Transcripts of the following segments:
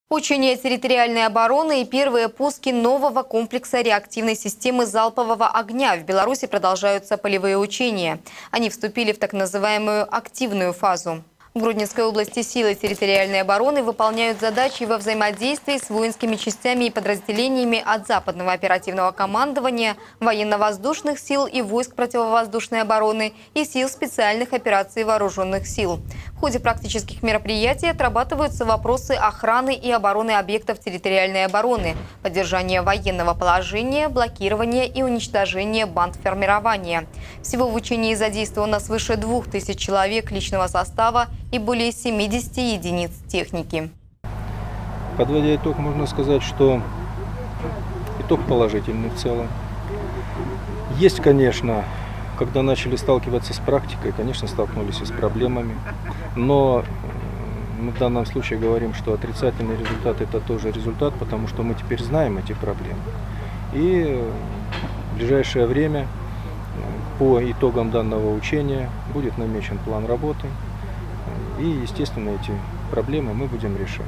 Учения территориальной обороны и первые пуски нового комплекса реактивной системы залпового огня. В Беларуси продолжаются полевые учения. Они вступили в так называемую активную фазу. В Гродненской области силы территориальной обороны выполняют задачи во взаимодействии с воинскими частями и подразделениями от Западного оперативного командования, военно-воздушных сил и войск противовоздушной обороны и сил специальных операций вооруженных сил. В ходе практических мероприятий отрабатываются вопросы охраны и обороны объектов территориальной обороны, поддержания военного положения, блокирования и уничтожения банд формирования. Всего в учении задействовано свыше 2000 человек личного состава и более 70 единиц техники. Подводя итог, можно сказать, что итог положительный в целом. Есть, конечно, когда начали сталкиваться с практикой, конечно, столкнулись и с проблемами, но мы в данном случае говорим, что отрицательный результат – это тоже результат, потому что мы теперь знаем эти проблемы. И в ближайшее время по итогам данного учения будет намечен план работы, и, естественно, эти проблемы мы будем решать.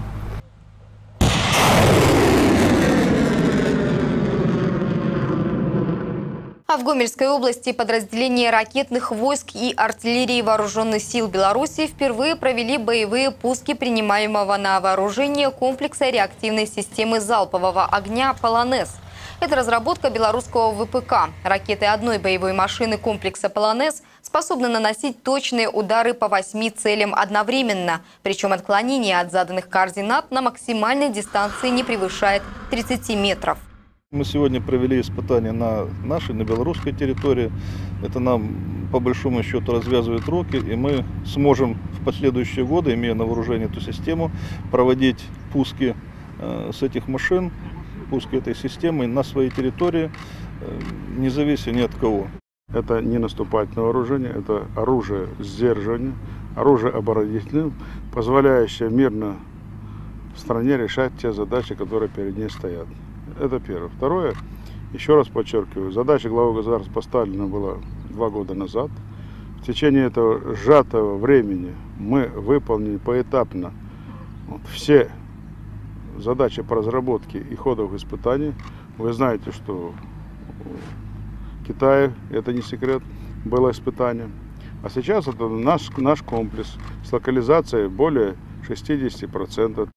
А в Гомельской области подразделения ракетных войск и артиллерии вооруженных сил Беларуси впервые провели боевые пуски принимаемого на вооружение комплекса реактивной системы залпового огня «Полонез». Это разработка белорусского ВПК. Ракеты одной боевой машины комплекса «Полонез» способны наносить точные удары по 8 целям одновременно. Причем отклонение от заданных координат на максимальной дистанции не превышает 30 метров. Мы сегодня провели испытания на нашей, на белорусской территории. Это нам, по большому счету, развязывает руки, и мы сможем в последующие годы, имея на вооружении эту систему, проводить пуски с этих машин, пуски этой системы на своей территории, независимо ни от кого. Это не наступательное вооружение, это оружие сдерживания, оружие оборонительное, позволяющее мирно в стране решать те задачи, которые перед ней стоят. Это первое. Второе, еще раз подчеркиваю, задача главы государства поставлена была 2 года назад. В течение этого сжатого времени мы выполнили поэтапно все задачи по разработке и ходовых испытаний. Вы знаете, что в Китае, это не секрет, было испытание. А сейчас это наш комплекс с локализацией более 60%.